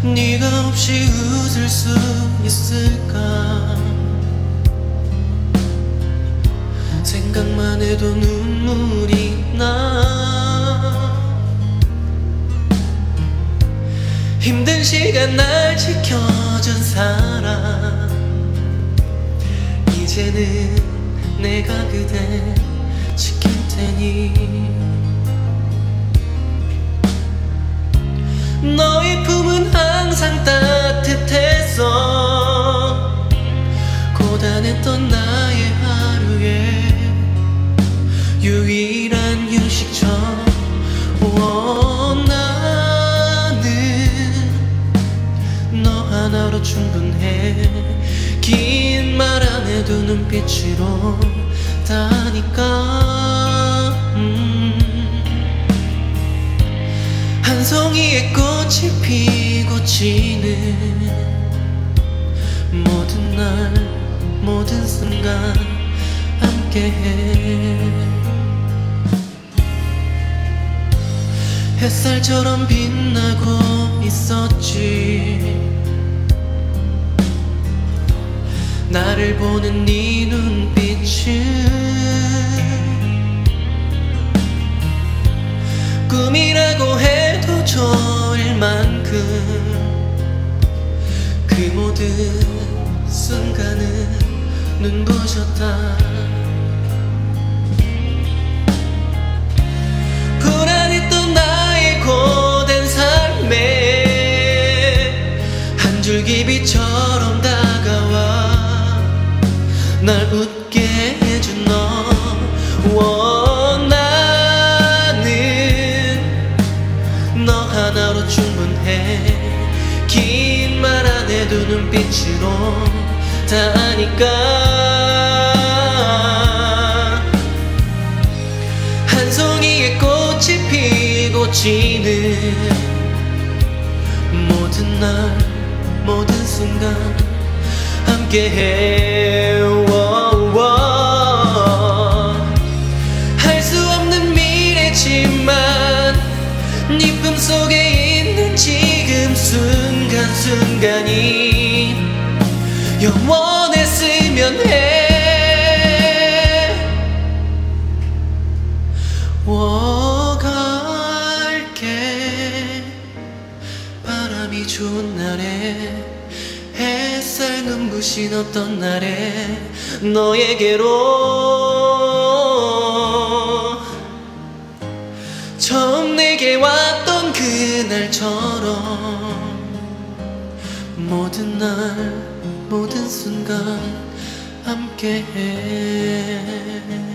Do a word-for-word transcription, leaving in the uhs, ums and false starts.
네가 없이 웃을 수 있을까? 생각만 해도 눈물이 나. 힘든 시간 날 지켜준 사람, 이제는 내가 그댈 지킬 테니. 너의 품은 항상 따뜻했어. 고단했던 나의 하루에 유일한 휴식처. 오, 나는 너 하나로 충분해. 긴 말 안 해도 눈빛으로 다니까. 음. 한 송이의 꽃이 피고 지는 모든 날 모든 순간 함께해. 햇살처럼 빛나고 있었지. 나를 보는 네 눈빛은 꿈이라고 해도 좋을 만큼 그 모든 순간은 눈부셨다. 불안했던 나의 고된 삶에 한 줄기 빛처럼 다가와 날 웃게 해준 너. 오, 나는 너 하나로 충분해. 긴 말 안 해도 눈빛으로 다 아니까. 한 송이의 꽃이 피고 지는 모든 날 모든 순간 함께해. 할 수 없는 미래지만 네 품속에 있는 지금 순간순간이 영원했으면 해. 오, 갈게. 바람이 좋은 날에 햇살 눈부신 어떤 날에 너에게로 처음 내게 왔던 그날처럼 모든 날 모든 순간 함께해.